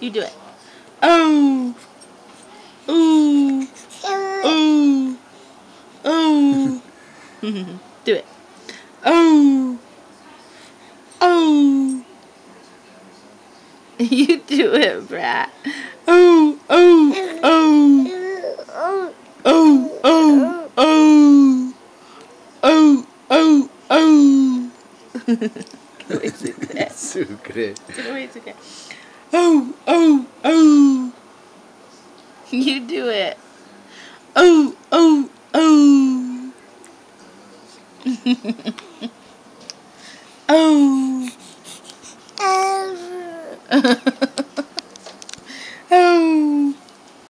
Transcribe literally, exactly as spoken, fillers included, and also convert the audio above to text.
You do it. Oh. Ooh. Ooh. Ooh. Do it. Oh. Oh. You do it, brat. Oh. Oh. Oh. Oh. Oh. Oh. Oh. Oh. Oh. Que lo hiciste. Sucre. Que lo hiciste. Oh. Oh. Oh. You do it. Oh. Oh. Oh. Oh.